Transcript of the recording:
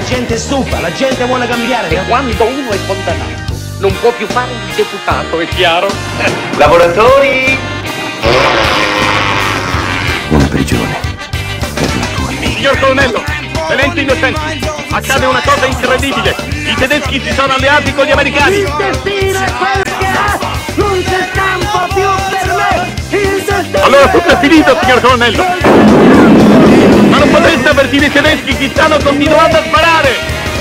gente è stufa, la gente vuole cambiare. E quando uno è condannato non può più fare il deputato, è chiaro? Lavoratori! Una prigione per la tua amica. Signor colonnello, tenenti innocenti, accade una cosa incredibile. I tedeschi si sono alleati con gli americani. Il destino è quel che è! Non c'è campo più per me! Il destino Allora tutto è finito, signor colonnello. Ma non potreste avvertire i tedeschi che stanno continuando a sparare.